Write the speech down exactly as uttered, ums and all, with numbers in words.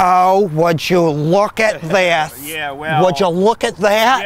Oh, would you look at this? Yeah, well. Would you look at that?